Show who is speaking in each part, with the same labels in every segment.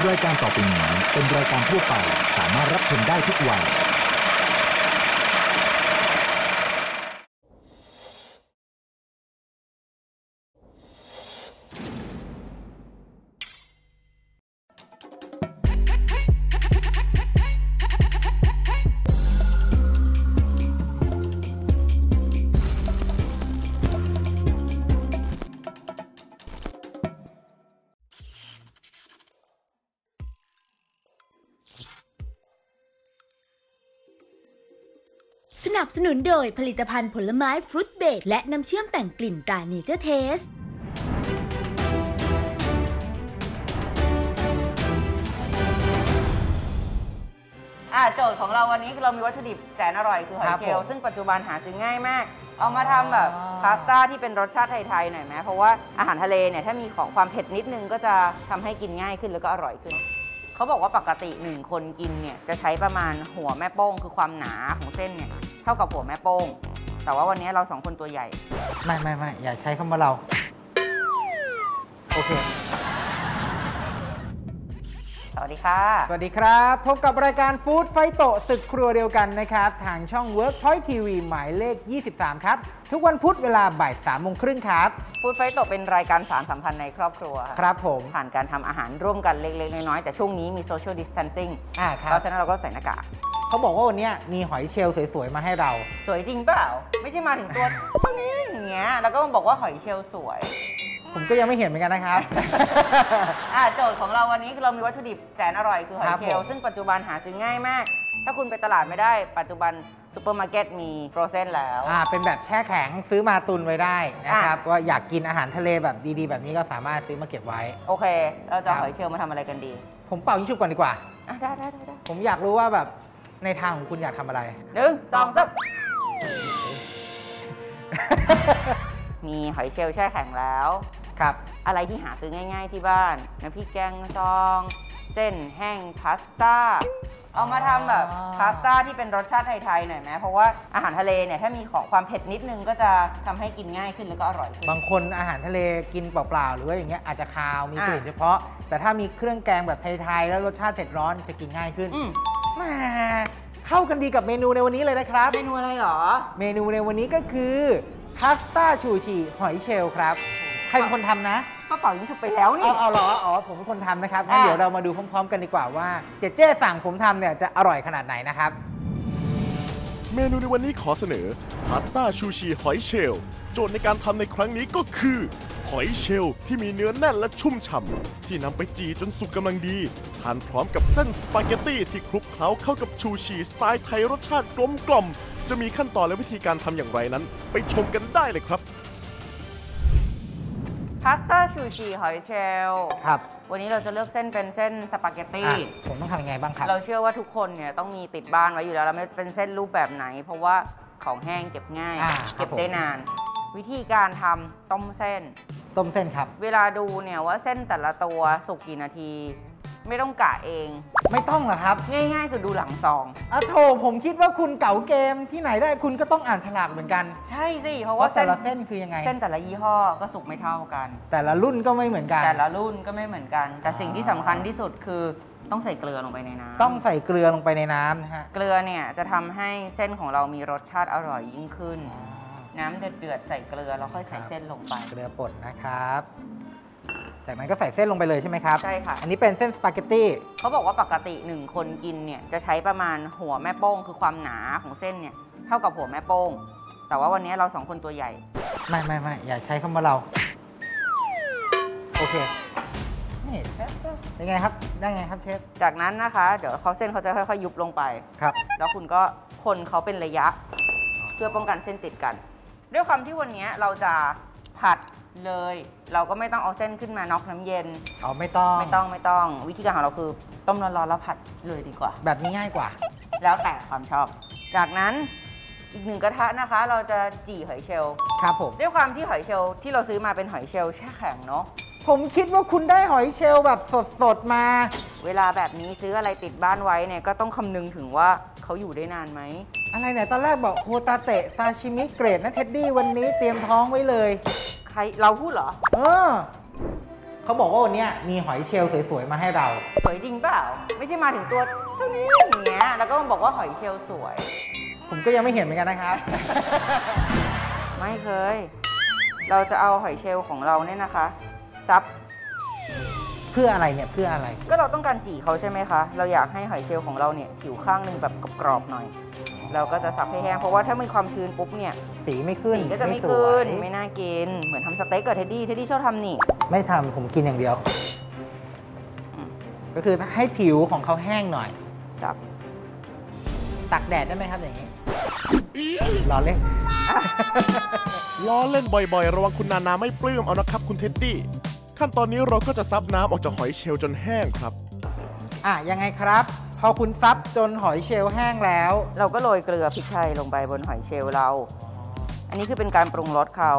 Speaker 1: รายการต่อไปนี้เป็นรายการทั่วไปสามารถรับชมได้ทุกวัย
Speaker 2: สนับสนุนโดยผลิตภัณฑ์ผลไม้ฟรุตเบรดและน้ำเชื่อมแต่งกลิ่นตราเนเจอร์เทส
Speaker 3: โจทย์ของเราวันนี้เรามีวัตถุดิบแสนอร่อยคือหอยเชลล์ซึ่งปัจจุบันหาซื้อง่ายมากเอามาทำแบบพาสต้าที่เป็นรสชาติไทยๆหน่อยไหมเพราะว่าอาหารทะเลเนี่ยถ้ามีของความเผ็ดนิดนึงก็จะทำให้กินง่ายขึ้นแล้วก็อร่อยขึ้นเขาบอกว่าปกติ1คนกินเนี่ยจะใช้ประมาณหัวแม่โป้งคือความหนาของเส้นเนี่ยเท่ากับหัวแม่โป้งแต่ว่าวันนี้เรา2คนตัวใหญ่
Speaker 4: ไม่อย่าใช้คำว่าเราโอเค
Speaker 3: สวัสดีค่ะ
Speaker 4: สวัสดีครับพบกับรายการฟู้ดไฟโตศึกครัวเดียวกันนะครับทางช่อง Workpoint TV หมายเลข23ครับทุกวันพุธเวลาบ่าย 3:30 น.ครับ
Speaker 3: ฟู้ดไฟโตเป็นรายการสารสัมพันธ์ในครอบครัว
Speaker 4: ครับผม
Speaker 3: ผ่านการทำอาหารร่วมกันเล็กๆน้อยๆแต่ช่วงนี้มี social distancing เพราะฉะนั้นเราก็ใส่หน้ากาก
Speaker 4: เขาบอกว่าวันนี้มีหอยเชลล์สวยๆมาให้เรา
Speaker 3: สวยจริงเปล่าไม่ใช่มาถึงตัวเท่านี้อย่างเงี้ยแล้วก็มาบอกว่าหอยเชลล์สวย
Speaker 4: ผมก็ยังไม่เห็นเหมือนกันนะครับ
Speaker 3: โจทย์ของเราวันนี้เรามีวัตถุดิบแสนอร่อยคือหอยเชลล์ซึ่งปัจจุบันหาซื้อง่ายมากถ้าคุณไปตลาดไม่ได้ปัจจุบันซูเปอร์มาร์เก็ตมีโฟรเซนแล้ว
Speaker 4: เป็นแบบแช่แข็งซื้อมาตุนไว้ได้นะครับก็อยากกินอาหารทะเลแบบดีๆแบบนี้ก็สามารถซื้อมาเก็บไว้
Speaker 3: โอเคเราจะหอยเชลล์มาทำอะไรกันดี
Speaker 4: ผมเป่ายิงฉุบก่อนดีกว่า
Speaker 3: ได้
Speaker 4: ผมอยากรู้ว่าแบบในทางของคุณอยากทำอะไร
Speaker 3: 1 2 3มีหอยเชลล์แช่แข็งแล้ว
Speaker 4: ครับ
Speaker 3: อะไรที่หาซื้อง่ายๆที่บ้านน้ำพริกแกงซองเส้นแห้งพาสต้าเอามาทำแบบพาสต้าที่เป็นรสชาติไทยๆหน่อยไหมเพราะว่าอาหารทะเลเนี่ยถ้ามีของความเผ็ดนิดนึงก็จะทำให้กินง่ายขึ้นแล้วก็อร่อยขึ้น
Speaker 4: บางคนอาหารทะเลกินเปล่าๆหรือว่าอย่างเงี้ยอาจจะคาวมีกลิ่นเฉพาะแต่ถ้ามีเครื่องแกงแบบไทยๆแล้วรสชาติเผ็ดร้อนจะกินง่ายขึ้นมาเข้ากันดีกับเมนูในวันนี้เลยนะครับ
Speaker 3: เมนูอะไรหรอ
Speaker 4: เมนูในวันนี้ก็คือพาสต้าชูชีหอยเชลล์ครับใครเป็นคนทำนะ
Speaker 3: ก็เป่ายิงฉุบไปแล้วนี่
Speaker 4: เอาเหรอผมเป็นคนทำนะครับงั้นเดี๋ยวเรามาดูพร้อมๆกันดีกว่าว่าเจ๊สั่งผมทำเนี่ยจะอร่อยขนาดไหนนะครับ
Speaker 5: เมนูในวันนี้ขอเสนอพาสต้าชูชีหอยเชลล์โจทย์ในการทำในครั้งนี้ก็คือหอยเชลล์ที่มีเนื้อแน่นและชุ่มฉ่ำที่นำไปจีจนสุกกำลังดีทานพร้อมกับเส้นสปาเกตตี้ที่คลุกเคล้าเข้ากับชูชีสไตล์ไทยรสชาติกลมกล่อมจะมีขั้นตอนและวิธีการทำอย่างไรนั้นไปชมกันได้เลยครับ
Speaker 3: พาสต้าชูชีหอยเชลล์
Speaker 4: ครับ
Speaker 3: วันนี้เราจะเลือกเส้นเป็นเส้นสปาเกตตี้
Speaker 4: ผมต้องทำยังไงบ้างครับ
Speaker 3: เราเชื่อว่าทุกคนเนี่ยต้องมีติดบ้านไว้อยู่แล้วไม่เป็นเส้นรูปแบบไหนเพราะว่าของแห้งเก็บง่ายเก็บได้นานวิธีการทำต้มเส้น
Speaker 4: ครับ
Speaker 3: เวลาดูเนี่ยว่าเส้นแต่ละตัวสุกกี่นาทีไม่ต้องกะเอง
Speaker 4: ไม่ต้องหรอครับ
Speaker 3: ง่ายๆสุดดูหลังซอง
Speaker 4: โถผมคิดว่าคุณเก๋าเกมที่ไหนได้คุณก็ต้องอ่านฉลากเหมือนกัน
Speaker 3: ใช่สิเพราะว่า
Speaker 4: แต่ละเส้นคือยังไง
Speaker 3: เส้นแต่ละยี่ห้อก็สุกไม่เท่ากัน
Speaker 4: แต่ละรุ่นก็ไม่เหมือนกัน
Speaker 3: แต่สิ่งที่สำคัญที่สุดคือต้องใส่เกลือลงไปในน้ำ
Speaker 4: ต้องใส่เกลือลงไปในน้ำนะฮะ
Speaker 3: เกลือเนี่ยจะทำให้เส้นของเรามีรสชาติอร่อยยิ่งขึ้นน้ำเดือดใส่เกลือแล้วค่อยใส่เส้นลงไป
Speaker 4: เกลือป่นนะครับจากนั้นก็ใส่เส้นลงไปเลยใช่ไหมครับ
Speaker 3: ใช่ค่ะ
Speaker 4: อันนี้เป็นเส้นสปาเกตตี้
Speaker 3: เขาบอกว่าปกติ1คนกินเนี่ยจะใช้ประมาณหัวแม่โป้งคือความหนาของเส้นเนี่ยเท่ากับหัวแม่โป้งแต่ว่าวันนี้เรา2คนตัวใหญ่
Speaker 4: ไม่อย่าใช้คำว่าเราโอเคนี่ยังไงครับได้ไงครับเชฟ
Speaker 3: จากนั้นนะคะเดี๋ยวเส้นเขาจะค่อยๆยุบลงไป
Speaker 4: ครับ
Speaker 3: แล้วคุณก็คนเขาเป็นระยะเพื่อป้องกันเส้นติดกันด้วยความที่วันนี้เราจะผัดเลยเราก็ไม่ต้องเอาเส้นขึ้นมาน็อกน้ำเย็น
Speaker 4: ไม่ต้อง
Speaker 3: วิธีการของเราคือต้มร้อนๆแล้วผัดเลยดีกว่า
Speaker 4: แบบนี้ง่ายกว่า
Speaker 3: แล้วแต่ความชอบจากนั้นอีก1กระทะนะคะเราจะจี่หอยเชลล์
Speaker 4: ครับผม
Speaker 3: ด้วยความที่หอยเชลล์ที่เราซื้อมาเป็นหอยเชลล์แช่แข็งเนาะ
Speaker 4: ผมคิดว่าคุณได้หอยเชลล์แบบสดมา
Speaker 3: เวลาแบบนี้ซื้ออะไรติดบ้านไว้เนี่ยก็ต้องคำนึงถึงว่าเขาอยู่ได้นานไหม
Speaker 4: อะไรเนี่ยตอนแรกบอกโฮตาเตะซาชิมิเกรดนะเท็ดดี้วันนี้เตรียมท้องไว้เลย
Speaker 3: ใครเราพูดเหรอ
Speaker 4: เขเขาบอกว่าวันนี้มีหอยเชลล์สวยๆมาให้เรา
Speaker 3: สวยจริงเปล่าไม่ใช่มาถึงตัวเท่านี้อย่างเงี้ยแล้วก็มาบอกว่าหอยเชลล์สวย
Speaker 4: ผมก็ยังไม่เห็นเหมือนกันนะครับ
Speaker 3: ไม่เคย เราจะเอาหอยเชลล์ของเราเนี่ยนะคะซับ
Speaker 4: เพื่ออะไรเนี่ยเพื่ออะไร
Speaker 3: ก็เราต้องการจี่เขาใช่ไหมคะเราอยากให้หอยเชลล์ของเราเนี่ยผิวข้างหนึ่งแบบกรอบๆหน่อยเราก็จะซับให้แห้งเพราะว่าถ้ามีความชื้นปุ๊บเนี่ย
Speaker 4: สีไม่ขึ้น
Speaker 3: สีก็จะไม่
Speaker 4: ส
Speaker 3: ขึ้
Speaker 4: วน ย
Speaker 3: ไม่น่ากินเหมือนทำสเต็กกับเท็ดดี้ชอบทำนี่
Speaker 4: ไม่ทำผมกินอย่างเดียว ก็คือให้ผิวของเขาแห้งหน่อย
Speaker 3: ซับ
Speaker 4: ตักแดดได้ไหมครับอย่างนี้ รอเล่น
Speaker 5: ล้อเล่นบ่อยๆ ระวังคุณนานาไม่ปลื้มเอานะครับคุณเท็ดดี้ขั้นตอนนี้เราก็จะซับน้ำออกจากหอยเชลล์จนแห้งครับ
Speaker 4: ยังไงครับ พอคุณซับจนหอยเชลล์แห้งแล้ว
Speaker 3: เราก็โรยเกลือพริกไทยลงไปบนหอยเชลล์เรา อันนี้คือเป็นการปรุงรสเขา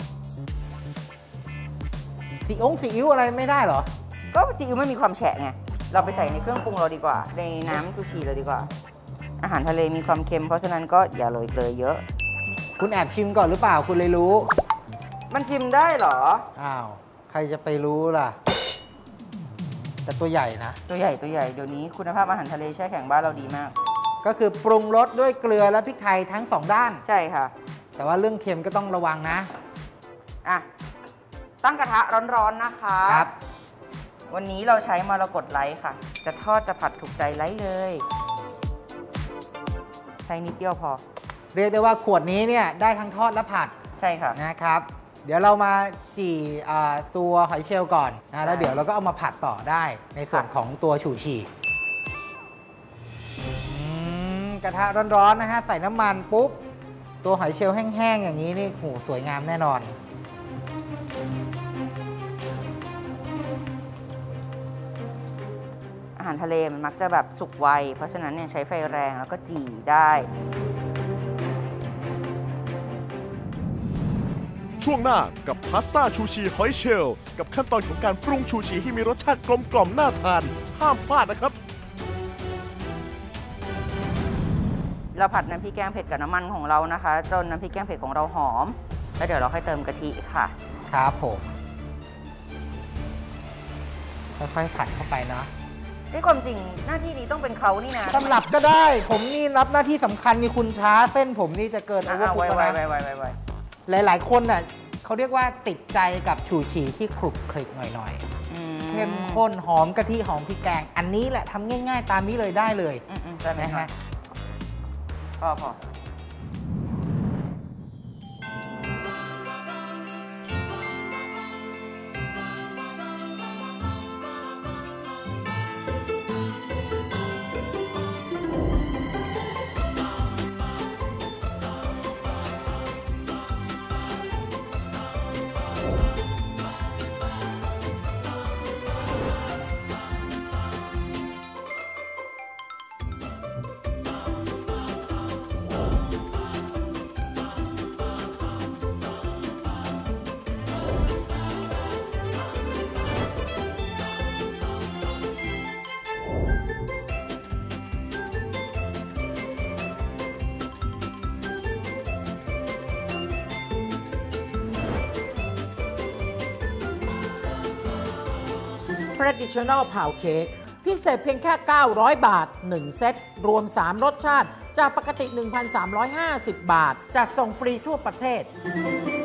Speaker 4: ซีอิ๊วอะไรไม่ได้เหรอ
Speaker 3: ก็ซีอิ๊วไม่มีความแฉะไงเราไปใส่ในเครื่องปรุงเราดีกว่าในน้ำชูชีเราดีกว่า อาหารทะเลมีความเค็มเพราะฉะนั้นก็อย่าโรยเกลือเยอะ
Speaker 4: คุณแอบชิมก่อนหรือเปล่าคุณเลยรู้
Speaker 3: มันชิมได้เหรอ
Speaker 4: อ้าวใครจะไปรู้ล่ะ แต่ตัวใหญ่นะ
Speaker 3: ตัวใหญ่เดี๋ยวนี้คุณภาพอาหารทะเลแช่แข็งบ้านเราดีมาก
Speaker 4: ก็คือปรุงรสด้วยเกลือและพริกไทยทั้ง2ด้าน
Speaker 3: ใช่ค่ะ
Speaker 4: แต่ว่าเรื่องเค็มก็ต้องระวังนะ
Speaker 3: อ่ะตั้งกระทะร้อนๆนะคะ
Speaker 4: ครับ
Speaker 3: วันนี้เราใช้มรกตไลท์ค่ะ จะทอดจะผัดถูกใจไลท์เลยใช้นิดเดียวพอ
Speaker 4: เรียกได้ว่าขวดนี้เนี่ยได้ทั้งทอดและผัด
Speaker 3: ใช่ค่ะ
Speaker 4: นะครับ เดี๋ยวเรามาจี่ตัวหอยเชลล์ก่อนนะแล้วเดี๋ยวเราก็เอามาผัดต่อได้ในส่วนของตัวฉูฉี่กระทะร้อนๆนะฮะใส่น้ำมันปุ๊บตัวหอยเชลล์แห้งๆอย่างนี้นี่โหสวยงามแน่นอน
Speaker 3: อาหารทะเลมันมักจะแบบสุกไวเพราะฉะนั้นเนี่ยใช้ไฟแรงแล้วก็จี่ได้
Speaker 5: ช่วงหน้ากับพาสต้าชูชีหอยเชลล์กับขั้นตอนของการปรุงชูชีให้มีรสชาติกลมกล่อมน่าทานห้ามพลาดนะครับ
Speaker 3: เราผัดน้ำพริกแกงเผ็ดกับน้ำมันของเรานะคะจนน้ำพริกแกงเผ็ดของเราหอมแล้วเดี๋ยวเราค่อยเติมกะทิค่ะ
Speaker 4: ครับผมค่อยๆผัดเข้าไปเนาะ
Speaker 3: ด้วยความจริงหน้าที่นี้ต้องเป็นเขานี่นะ
Speaker 4: สำหรับก็ได้ ผมนี่รับหน้าที่สำคัญนี่คุณช้าเส้นผมนี่จะเกินโอเวอร์คุกแล้วนะหลายๆคนน่ะเขาเรียกว่าติดใจกับฉูฉี่ที่คลุกคลิกหน่อยๆเข้มข้นหอมกะทิหอมพริกแกงอันนี้แหละทำง่ายๆตามนี้เลยได้เลย
Speaker 3: ใช่ไหม
Speaker 4: นะ
Speaker 3: ฮะ
Speaker 4: ฮะ
Speaker 3: พอ
Speaker 6: Traditional Pound Cake พิเศษเพียงแค่ 900 บาท 1 เซต รวม 3 รสชาติ จากปกติ 1,350 บาท จัดส่งฟรีทั่วประเทศ